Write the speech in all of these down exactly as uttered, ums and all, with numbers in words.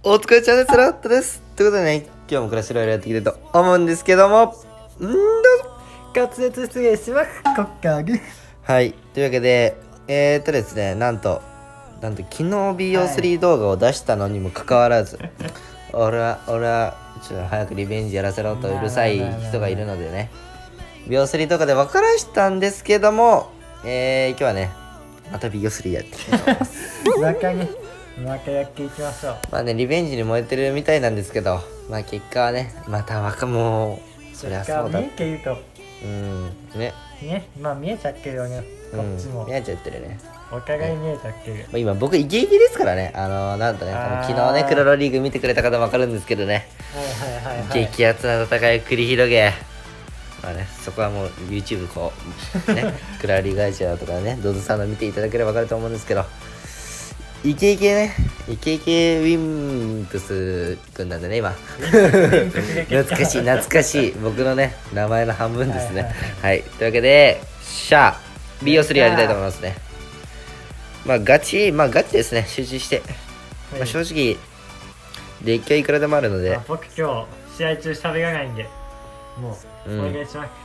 お疲れちゃんです。ラットです。ということでね、今日もクラッシュロイヤルやっていきたいと思うんですけども、んーどうぞ。 滑舌失礼します。コッカーグ。 はい、というわけで、えーっとですね、なんと、なんと昨日 ビーオースリー 動画を出したのにもかかわらず、俺は、俺は、ちょっと早くリベンジやらせろとうるさい人がいるのでね、ビーオースリー 動画で分からしたんですけども、えー、今日はね、また ビーオースリー やっていきたいと思います。 またね、またやっていきましょう。 まあね、リベンジに燃えてるみたいなんですけど、まあ結果はね、また若もう、そりゃそうだ。 見えてると、 うん、ね。 ね、まあ見えちゃってるよね、こっちも。 うん、見えちゃってるね。 お互い見えちゃってる。 まあ、今僕イケイケですからね。あのー、なんとね、 あーあの昨日ね、クロロリーグ見てくれた方分かるんですけどね、 はいはいはいはい。 激アツな戦いを繰り広げ、まあね、そこはもう YouTube こう、ね、クロロリーグ会社とかね、ドズさんの見ていただければ分かると思うんですけど、イケイケね、イケイケウィンプスくんなんでね、今。懐かしい、懐かしい。僕のね、名前の半分ですね。はい。というわけで、シャー、ビーオースリー やりたいと思いますね。まあ、ガチ、まあ、ガチですね。集中して。まあ、正直、デッキはいくらでもあるので。 僕今日、試合中喋らないんで、もう、お願いします。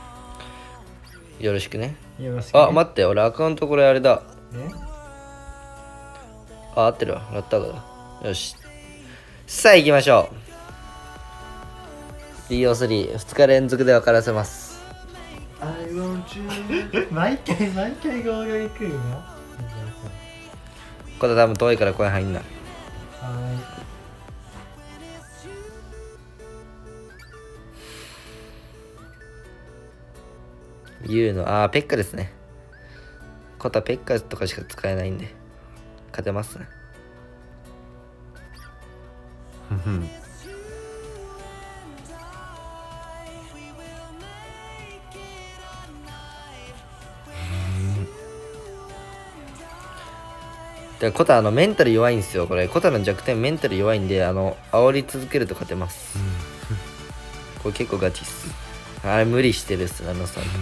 よろしくね。 よろしく。 あ、待って、俺アカウントこれあれだ。 ね。 あ、合ってるわ。ラッターガだ。よし。さあ行きましょう。ビーオースリー、ふつか連続で分からせます。 毎回、毎回ゴールに来るの？ これ多分遠いから声入んない。 は言うの、あー、ペッカですね。コタペッカとかしか使えないんで、勝てますね。でコタあのメンタル弱いんですよ。これコタの弱点メンタル弱いんで、あの煽り続けると勝てます。これ結構ガチっす。あれ無理してるっす、あのさんと。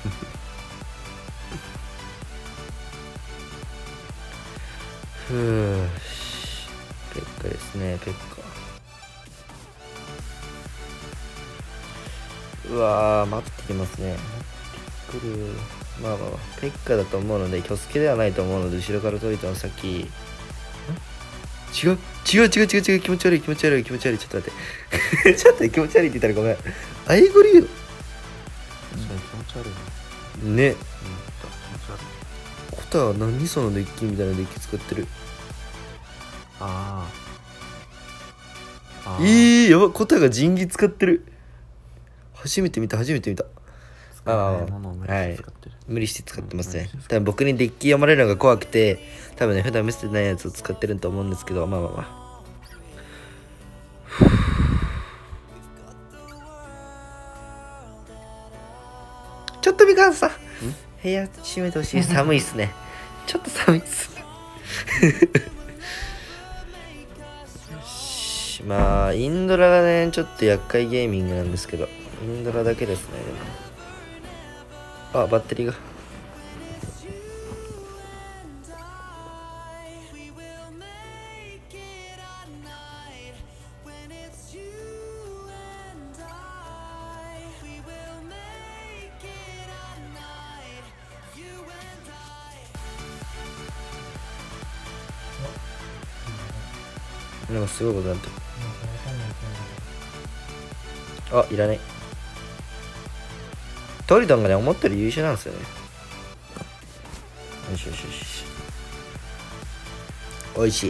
ふう、ペッカですね、ペッカ。うわー、待ってきますね。待ってくる。まあまあ、ペッカだと思うので、キョスケではないと思うので、後ろから取りたの先。違う違う違う違う違う、気持ち悪い気持ち悪い気持ち悪い。ちょっと待ってちょっと気持ち悪いって言ったらごめん。アイゴリよ。 確かに気持ち悪いね。 ね。うん、気持ち悪い。 コタは何そのデッキみたいなデッキ使ってる。 ああ。 えー、やば、コタが仁義使ってる。初めて見た初めて見た。 使えないものを無理はいして使ってる。 無理して使ってますねうん。 多分僕にデッキ読まれるのが怖くて、多分ね普段見せてないやつを使ってると思うんですけど、まあまあまあ。ちょっとみかんさん、部屋閉めてほしい。寒いっすね。ちょっと寒いっす。よし、まあインドラがねちょっと厄介ゲーミングなんですけど、インドラだけですね。でもあ、バッテリーが。なんかすごいことになってる。あ、いらない。トリトンがね、思ったより優秀なんですよね。よしよしよし。おいしい。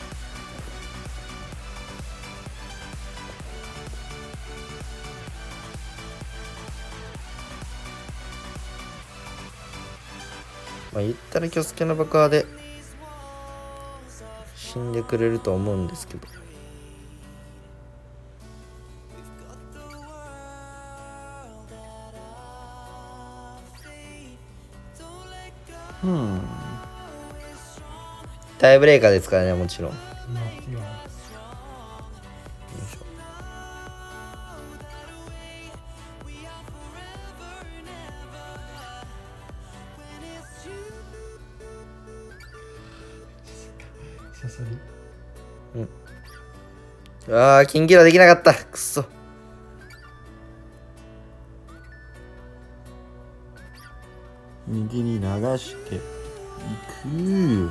まあ言ったらキョスケの爆破で死んでくれると思うんですけど。 うん。 タイブレーカーですからね、もちろん。よもちろん。 いしょ。 サソリ。 うん。 ああ、キンギラできなかった。くっそ。 右に流していく。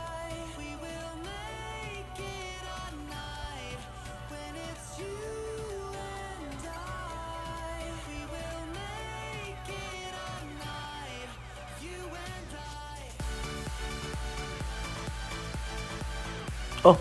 あ、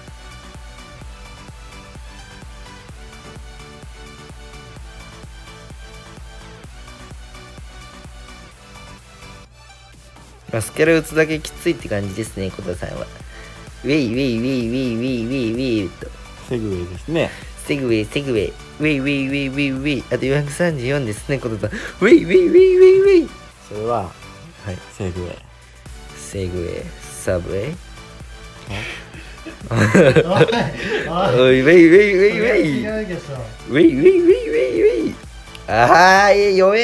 マスカラ打つだけきついって感じですね、小田さんは。ウェイウェイウェイウェイウェイウェイウェイと。 セグウェイですね。 セグウェイ、セグウェイ。ウェイウェイウェイウェイウェイ。あとよんひゃくさんじゅうよんですね、小田さん。ウェイウェイウェイウェイウェイ。 それははい。 セグウェイ。 セグウェイ、サブウェイ。 おいおいおい、ウェイウェイウェイウェイ。 違うでしょ。 ウェイウェイウェイウェイウェイ。あー、弱え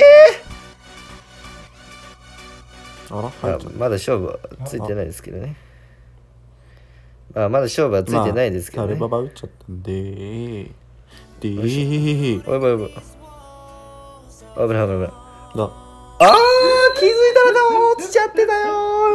あら、 ー。 入っちゃっままだ勝負はついてないですけどね。まあ、まだ勝負はついてないですけどね。 タルババ打っちゃったんでー。でー。 おいおいおい。危ない危ない危ない。 が、 あー、気づいたらだ落ちちゃってたよ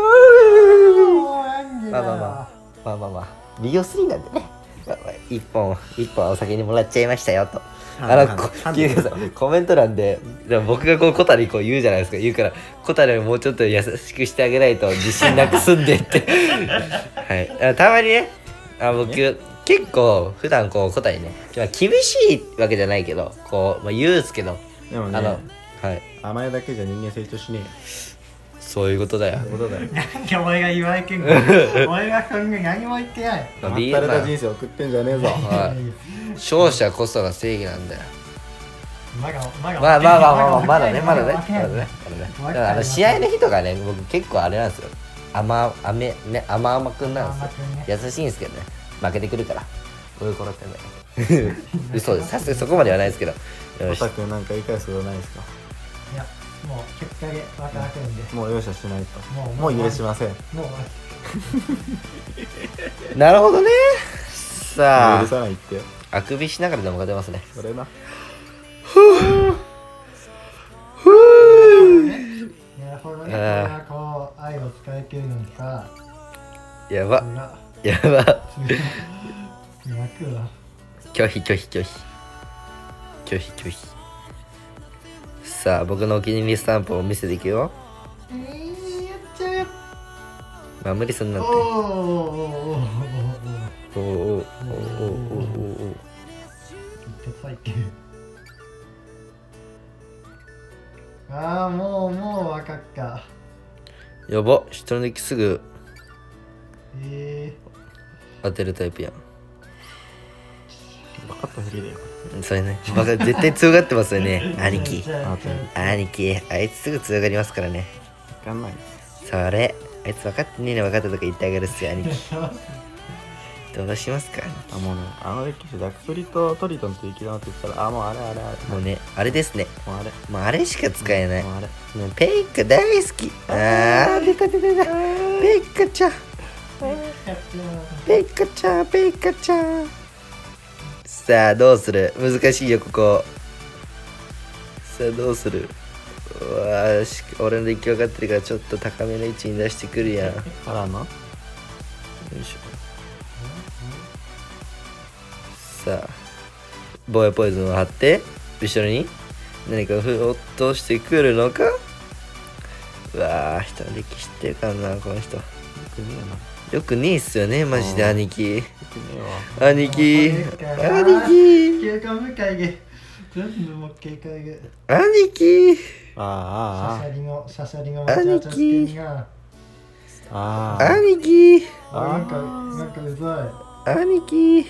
ー。まあまあまあまあまあまあ利用するなんでね、まあまあ、一本一本お酒にもらっちゃいましたよと。あのこ聞いてください、コメント欄ででも僕がこう小谷こう言うじゃないですか。言うから小谷をもうちょっと優しくしてあげないと自信なくすんでってはいあたまにねあ僕結構普段こう小谷ね、まあ、厳しいわけじゃないけどこう、まあ、言うんすけどでもね、 あのはい甘えだけじゃ人間成長しねそういうことだよえ。そういうことだよ。 なんでお前が言われてんの。俺がそんな何も言ってない。 まあまったれた人生送ってんじゃねえぞ。 はい勝者こそが正義なんだよ。 まだまだまあまあまあまあまあまだねまだねまだねまだまだねだからあの試合の日とかね僕結構あれなんですよ。甘甘ね甘々くんなんですよ。優しいんですけどね負けてくるからおいこらってね嘘です。さすがにそこまではないですけどよしオタクなんか言い返すことないですか。 いやもう結果で分からせるんで、 もう容赦しないと。 もうもう許しません。 もうなるほどね。さ許さあないって。 あくびしながらでも勝てますね。 それな。 なるほどね。これがこう愛を使い切るのか。 やば裏やば泣くわ。 拒否拒否拒否拒否拒否。さあ僕のお気に入りスタンプを見せていくよ。 えー、やっちゃうよ。 まあ無理すんなって。 おーおーおーおーおーおーおーおーおーおー一発入ってる。ああもうもう分かった。 やば一人抜きすぐえ当てるタイプやん。 分かったふりだよ。 それねバカ絶対強がってますよねー、 兄貴。 あと兄貴あいつすぐ強がりますからね。 分かんないです。 それあいつ分かってねえの分かったとか言ってあげるっすよ兄貴。どうしますかあ、もうね、あの歴史ダクプリとトリトンと雪玉って言ったら、あ、もうあれあれあれ。 もうねあれですね。 もうあれ。 もうあれしか使えない。 もうあれ。 もうペイカ大好き。あー出た出た出たペイカちゃんペイカちゃんペイカちゃん。さあどうする。難しいよここ。さあどうする。うわーし俺の出来上がってるからちょっと高めの位置に出してくるやん。よからのいしょ。さあ防衛ポイズンを貼って後ろに何かふ落としてくるのか。うわー人の歴史知ってるからなこの人。 よくねえな。 よくねえっすよねマジであー兄貴。 よくねえわ。 兄貴兄兄貴警戒向かいで全部もう警戒で兄貴あーあーシャシャリのシャシャリのめちゃめちゃつけんがあー。あー兄貴あなんかなんかうざ兄貴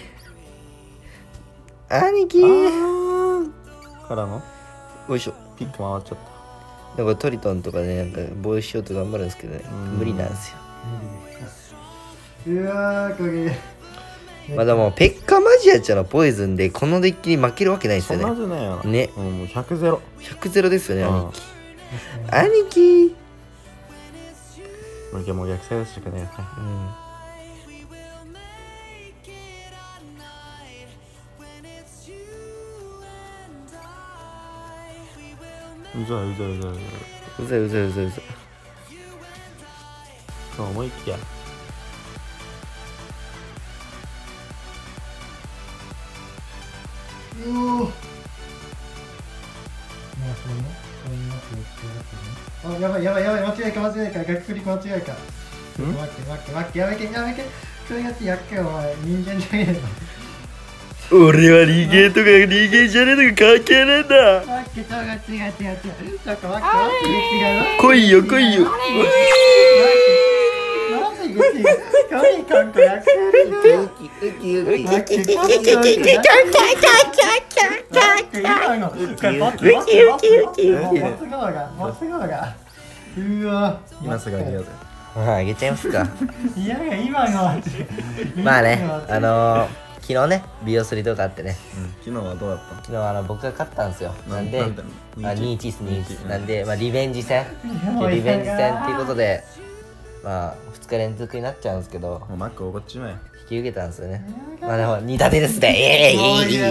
兄貴あーからのよいしょ。 ピック回っちゃっなんかトリトンとかねなんか防衛しようと頑張るんですけどねうん無理なんですよ。 いうわーこれまあでもペッカマジアちゃんのポイズンでこのデッキに負けるわけないた。そんなですよね。 はずねえよな。 ねうん、もうひゃくゼロ。 ひゃくゼロですよねうん兄貴兄貴。 もうもう逆サイドしかねえよ。 うんうざいうざいうざいうざうざいうざいうざいうざ。 と思いきやうおー。まあそうね。そういうわけであ、やばいやばいやばい、間違いか間違いか、逆クリック間違いか。 ん待って待って待って、やめてやめて。それがってやっかよ、お前。人間じゃねえの。 俺は人間とか人間じゃねえとか関係ねえんだ。 待って、そうが違う違う違う。ちょっと待って待って待って違う。 来いよ来いよ。 なんで違う。何かんかやっかよ。今の、これボツボツボツボツボツ側がボツ側が。うわ。 今すぐあげようぜ。 まああげちゃいますか。 いやいや今のは。 まあね、あのー、昨日ね美容すりとかあってね、 昨日はどうだったの？ 昨日あの僕が勝ったんですよ。なんでなんであにいちですにいちうんなんで、まあ、リベンジ戦もうリベンジ戦っていうことでまあふつか連続になっちゃうんですけどもうマックおごっちまえ。 引き受けたんですよね。まあでもに立てですね。ええいいいいいいいいい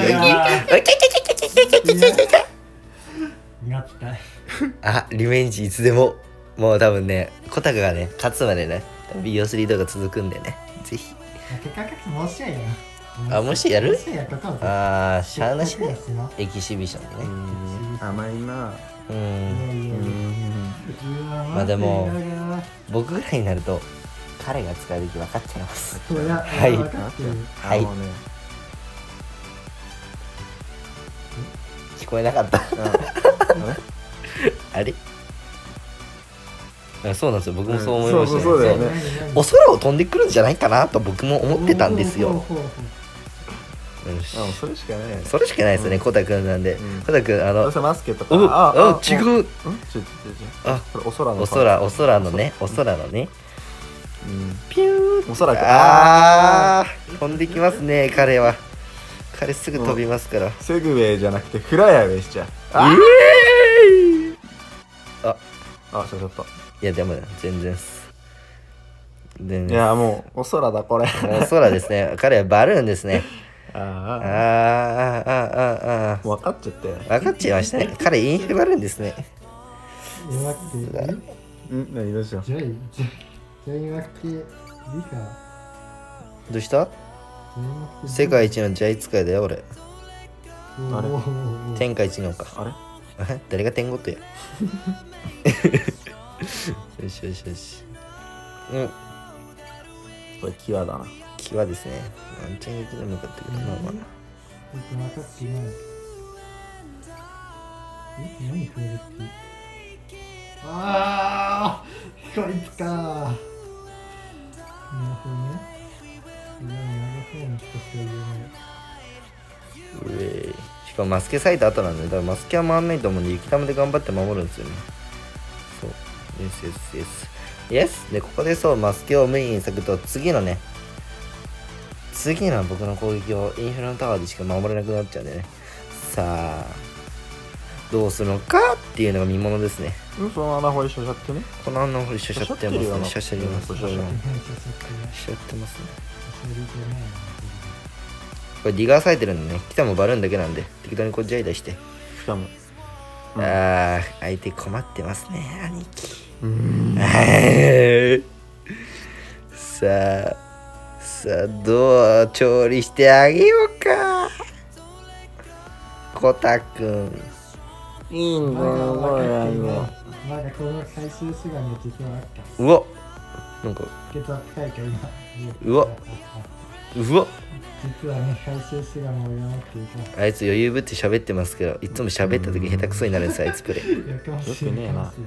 やったい。 あリベンジいつでももう多分ねコタカがね勝つまでね美容すり動画続くんでねぜひ。 結果書きもしややあもしやるもしやここあーしゃあなしねエキシビションうでねん甘いな。 うんうんまあでも僕ぐらいになると彼が使うべき分かっちゃいます。 そうやはい分かってる。 はいあもうね聞こえなかったああれあそうなんですよ僕もそう思いましたね、 そうそうそうだよねそうお空を飛んでくるんじゃないかなと僕も思ってたんですよ。よしあもうそれしかないよね。 それしかないですよね、コタくんなんで。 うんコタくん、あのどう、せマスケとか。 おあ違う。 うんちょちょちょちょあこれお空のお空、お空のね、お空のね。 うんピューおそらくあー、飛んできますね、彼は。彼すぐ飛びますから。 セグウェイじゃなくてフライアウェイしちゃう。あえーあ、 あ、ちょっと。 いや、でも全然っす。全い然。 やもうお空だこれ。 お空ですね。彼はバルーンですね。あーああー、あーあー、あー分かっちゃったよ。 分かっちゃいましたね。彼インフレバルーンですね。 弱くてうん何どうしよう。 ジョイジョイ弱くてリカどうした世界一のジャイ使いだよ、俺。 あれ天下一のか。 あれえ誰が天狗ってや。よしよしよし。うん。 これキワだな。 際ですね。ワンチャンが一度向かったけど、まあまあ。 ちょっと分かってない。え何これってああこいつかー。なるほどね。いや長そうな人しか言えない。 うえいしかもマスケサイト後なんで、だからマスケは回んないと思うんで、雪玉で頑張って守るんですよね。そう。yes yes yes yes で、ここでそう、マスケをメインに咲くと、次のね、次の僕の攻撃をインフラのタワーでしか守れなくなっちゃうんでね。さあ、どうするのかっていうのが見ものですね。 うんその穴掘りしちゃってね。 この穴をシャシャってますね。シャシャります。 シャシャりますシャってますね。 それじゃないな。 これディガーされてるんでね、来たもバルーンだけなんで、適当にこうジャイダして。 しかも。うんああ、相手困ってますね、兄貴。 うんさあ、さあ、どう調理してあげようか。コタくん。 いいんだまだよ、これはいい分かよって。ないまだこの最終手段の実はあった。 うわなんか、 血圧高いか今。 うわうわ実はね、最終手段を山っていた。 あいつ余裕ぶって喋ってますけど、いつも喋った時下手くそになるんです、あいつプレイ。 やかましいよくねえなはい。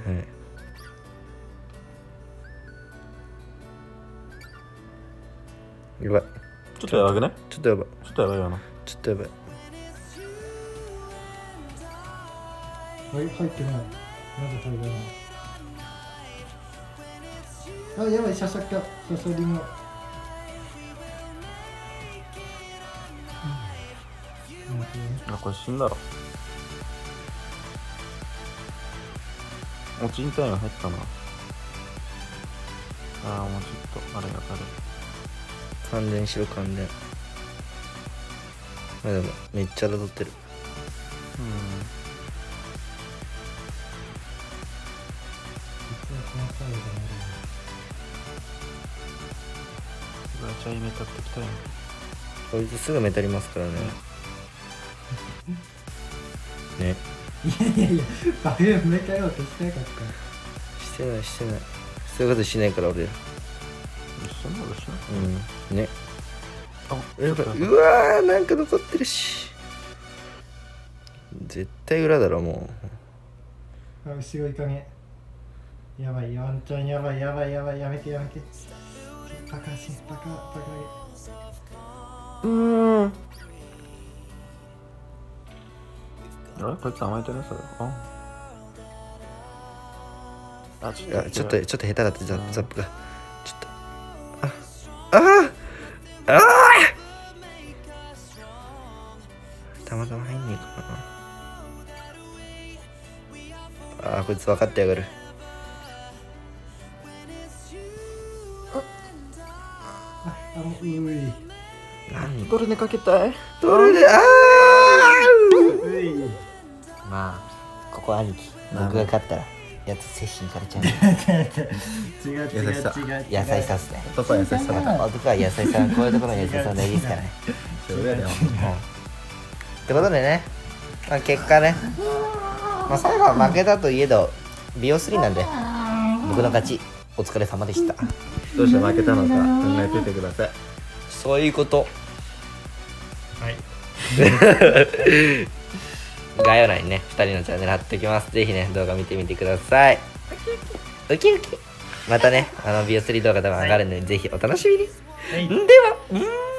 やばい。 ちょっとやばくね。 ちょっとやばい。 ちょっとやばいよな。 ちょっとやばい。 はい、入ってない。なぜ入らない。あ、やばい、シャシャか。シャシャリも。 あ、これ死んだろ。おちんタイム入ったな。ああ、もうちょっと、あれが当たる。 関連しろ、関連。まあでも、めっちゃ当たってる。 うわ、チャイメタってきたよ。 こいつすぐメタりますからね。ね。 いやいやいや、バグ埋め替えようとしてなかった。 してないしてない。そういうことしないから俺ら。 一緒なの一緒なうん。ね。 あ、 やばいうわー、なんか残ってるし。絶対裏だろもあ、後ろいかねえ。やばい、ワンチャンやばいやばいやばい、やめてやめて。バカし、バカ、バカうーん。あれこいつ甘えてねそれ。ああ、ちう。 ょっとあちょっとちょっと下手だったザップザップが。ちょっと。ああああたまたま入んねえかな。ああこいつ分かってやがる。 あ、あの、うい。 何どれにかけたい。 どれでああうい。 まあここ兄貴僕が勝ったらやつ精神からちゃう。 違う違う違う違う違う。 野菜さすね。 男は優しさだから。 男は野菜さんこういうところの野菜さん大事ですからね。 それだよ。 うんってことでね、まあ、結果ね、まあ、最後は負けたといえど美容スリーなんで僕の勝ち。お疲れ様でした。 どうして負けたのか考えていてください。 そういうことはい。 概要欄にねふたりのチャンネル貼っておきます。ぜひね動画見てみてください。ウキウキまたねあの美容スリー動画多分上がるので、ぜひお楽しみに。 はい。 ではうん